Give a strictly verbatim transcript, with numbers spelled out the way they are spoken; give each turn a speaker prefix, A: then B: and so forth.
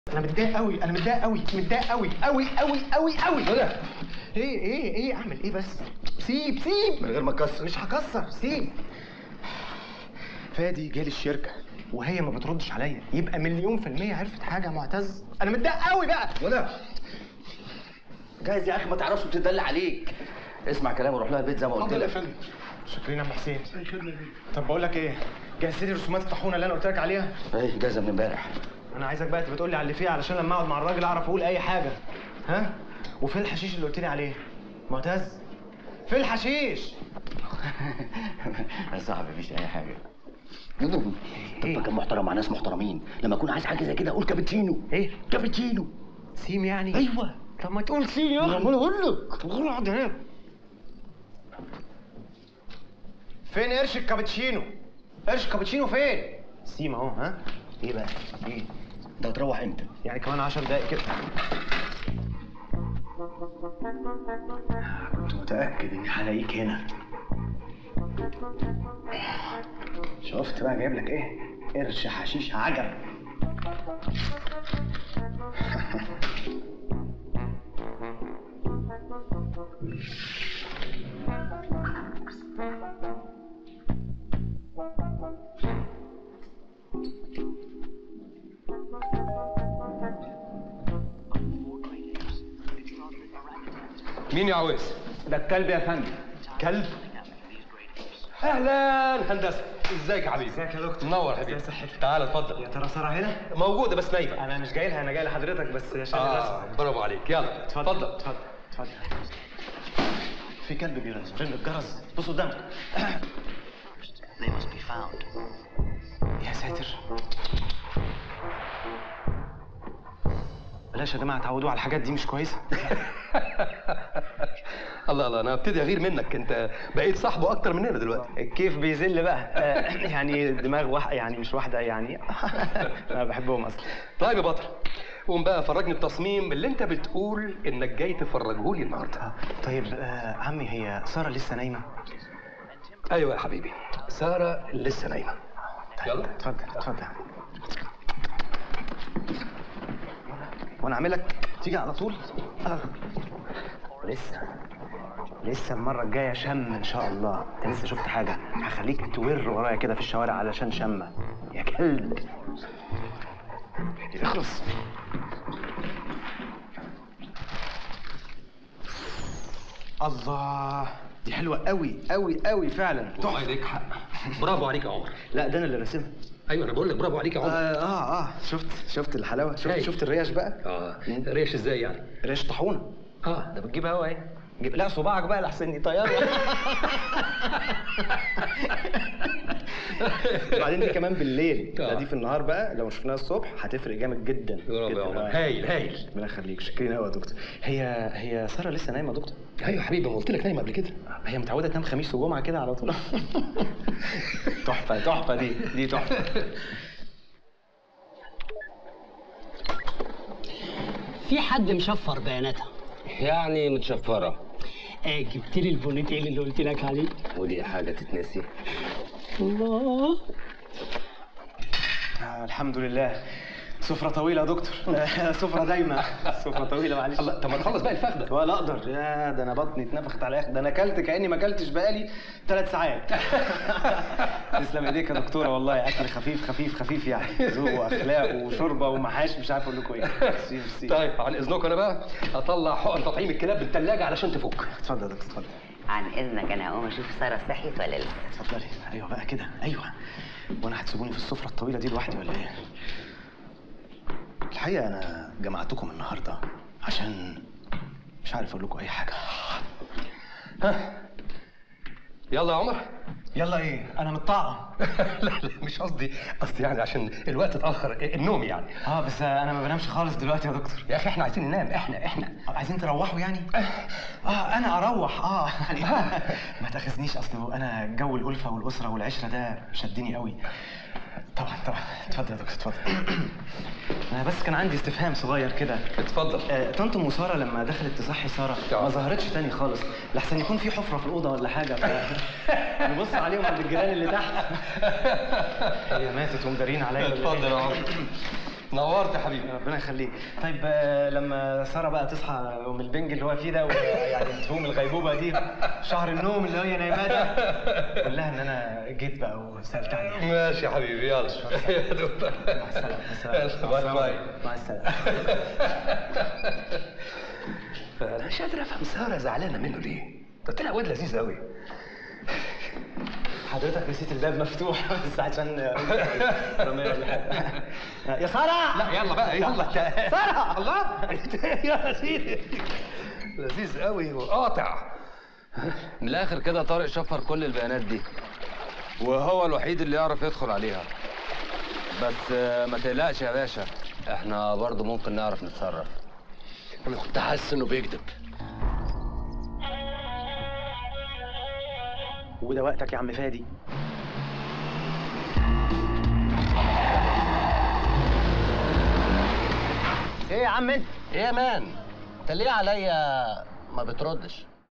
A: انا متضايق قوي، انا متضايق قوي، متضايق قوي قوي قوي قوي قوي.
B: ولا
A: ايه ايه ايه اعمل ايه بس؟ سيب سيب
B: من غير ما تكسر.
A: مش هكسر، سيب. فادي جالي الشركه وهي ما بتردش عليا، يبقى مليون في المية عرفت حاجه يا معتز. انا متضايق قوي بقى.
B: ولا جايز يا اخي ما تعرفش بتدلع عليك. اسمع كلامي وروح لها البيت زي ما قلت
A: اتفضل يا
B: لك.
A: فندم. شكرا يا عم حسين. طب بقول لك ايه، جهزت لي رسومات الطاحونه اللي انا قلت لك عليها؟
B: ايه جاهزه من امبارح.
A: انا عايزك بقى تبقى تقول لي على اللي فيها علشان لما اقعد مع الراجل اعرف اقول اي حاجه. ها؟ وفين الحشيش اللي قلت لي عليه؟ معتز فين الحشيش؟
B: يا صاحبي مفيش اي حاجه. طب كان محترم مع ناس محترمين، لما اكون عايز حاجه زي كده اقول كابتشينو.
A: ايه؟
B: كابتشينو.
A: سيم يعني؟
B: ايوه.
A: طب ما تقول سيم يا اخي.
B: انا اقول لك.
A: طب قول اقعد هناك. فين قرش الكابتشينو؟ قرش الكابتشينو فين؟ سيم اهو. ها؟ ايه بقى؟ ايه؟
B: انت هتروح امتى؟
A: يعني كمان عشر دقايق كده.
B: كنت متاكد اني هلاقيك هنا. شفت بقى جايب لك ايه؟ قرش حشيش عجب.
C: مين يا عويس؟
A: ده الكلب يا فندم.
C: كلب؟ اهلا هندسه، ازيك يا حبيبي؟
A: ازيك يا دكتور؟
C: منور حبيبي.
A: ازي صحتك؟
C: تعال اتفضل.
A: يا ترى ساره هنا؟
C: موجوده بس نايمه.
A: انا مش جاي لها، انا جاي لحضرتك بس عشان
C: اه
A: الرسم.
C: برافو عليك. يلا
A: اتفضل اتفضل اتفضل. في كلب بيرن رن الجرس، بص قدامك. يا ساتر. بلاش يا جماعه تعودوا على الحاجات دي، مش كويسه.
C: الله الله، انا ابتدي اغير منك، انت بقيت صاحبه اكتر مننا دلوقتي.
A: الكيف بيذل بقى. آه، يعني دماغ واحد، يعني مش واحده يعني. انا بحبهم اصلا.
C: طيب يا بطل، قوم بقى فرجني التصميم اللي انت بتقول انك جاي تفرجه لي النهارده.
A: طيب آه عمي، هي ساره لسه نايمه؟
C: ايوه يا حبيبي، ساره لسه نايمه. يلا
A: اتفضل اتفضل. وانا اعملك تيجي على طول؟ آه. لسه لسه المره الجايه شم ان شاء الله. انت لسه شفت حاجه؟ هخليك تور ورايا كده في الشوارع علشان شمه يا كلب. اخلص. الله، دي حلوه قوي قوي قوي فعلا.
C: والله ليك حق. برافو عليك يا عمر.
A: لا ده انا اللي راسمها.
C: ايوه انا بقول لك برافو عليك يا عمر.
A: اه اه, آه. شفت شفت الحلاوه؟ شفت
C: هاي.
A: شفت الريش بقى؟
C: اه ريش ازاي يعني؟
A: ريش طاحونه.
C: اه
A: ده بتجيب هوا ايه؟ جيب لا صباعك بقى لحسن يطيروا. وبعدين دي كمان بالليل، ده دي في النهار بقى لو شفناها الصبح هتفرق جامد جدا.
C: برافو يا عمر، هايل هايل.
A: ربنا يخليك، شكرين قوي يا دكتور. هي هي ساره لسه نايمه يا دكتور؟
C: ايوه يا حبيبي، ما قلت لك نايمه قبل كده.
A: هي متعوده تنام خميس وجمعه كده على طول. تحفه تحفه، دي دي تحفه.
D: في حد مشفر بياناتها.
E: يعني متشفرة.
D: آه جبت لي البونيتيل اللي قلت لك عليه.
E: ودي حاجة تتنسي؟
D: الله.
A: آه الحمد لله. سفرة طويلة يا دكتور. سفرة دايمة. سفرة طويلة معلش.
C: الله، طب ما نخلص بقى الفخ ده.
A: ولا اقدر، يا ده انا بطني اتنفخت على الاخر، ده انا اكلت كاني ما اكلتش بقالي ثلاث ساعات. تسلم ايديك يا دكتوره، والله اكل خفيف خفيف خفيف يعني، ذوق واخلاق وشوربه ومحاش، مش عارف اقول لكم ايه. ميرسي ميرسي.
C: طيب عن اذنكم انا بقى اطلع حقن تطعيم الكلاب بالثلاجه علشان تفك.
A: اتفضل يا دكتور اتفضل.
F: عن اذنك انا هقوم اشوف ساره صحيت ولا لسه.
A: اتفضلي. ايوه بقى كده، ايوه. وانا هتسيبوني في السفره الطويله دي لوحدي ولا ايه؟ الحقيقه انا جمعتكم النهارده عشان مش عارف اقول لكم اي حاجه.
C: ها يلا يا عمر.
A: يلا ايه؟ انا متطعم.
C: لا لا مش قصدي، قصدي يعني عشان الوقت اتاخر، النوم يعني.
A: اه بس انا ما بنامش خالص دلوقتي يا دكتور.
C: يا اخي احنا عايزين ننام، احنا احنا
A: عايزين تروحوا يعني؟ اه انا اروح اه يعني. ما تاخذنيش، اصل انا جو الالفه والاسره والعشره ده شدني قوي. طبعا طبعا. اتفضل يا دكتور اتفضل. انا بس كان عندي استفهام صغير كده.
C: اتفضل.
A: آه، طنط ام ساره لما دخلت تصحي ساره ما ظهرتش تاني خالص، لحسن يكون في حفره في الاوضه ولا حاجه، فنبص عليهم عند الجيران اللي تحت. هي ماتت ومدارين عليا.
C: اتفضل يا عمر. نورت يا حبيبي.
A: ربنا يخليك. طيب آه، لما ساره بقى تصحى من البنج اللي هو فيه ده ويعني تقوم الغيبوبه دي شهر النوم اللي هي نايماه ده، قول لها ان انا جيت بقى وسالت عليها.
C: ماشي يا حبيبي، يلا.
A: مع السلامه.
C: باي باي.
A: مع السلامه.
C: انا مش قادر افهم ساره زعلانه منه ليه؟ ده طلع واد لذيذ قوي.
A: حضرتك نسيت الباب مفتوح بس عشان رمية ولا حاجه. يا ساره.
C: لا يلا بقى يلا.
A: ساره.
C: الله. يا سيدي لذيذ قوي وقاطع.
E: من الاخر كده طارق شفر كل البيانات دي، وهو الوحيد اللي يعرف يدخل عليها. بس آه، ما تقلقش يا باشا، احنا برضه ممكن نعرف نتصرف.
B: انا كنت حاسس انه بيكذب.
A: وده وقتك يا عم فادي.
B: ايه يا عم انت؟ ايه يا مان؟ انت ليه عليا ما بتردش؟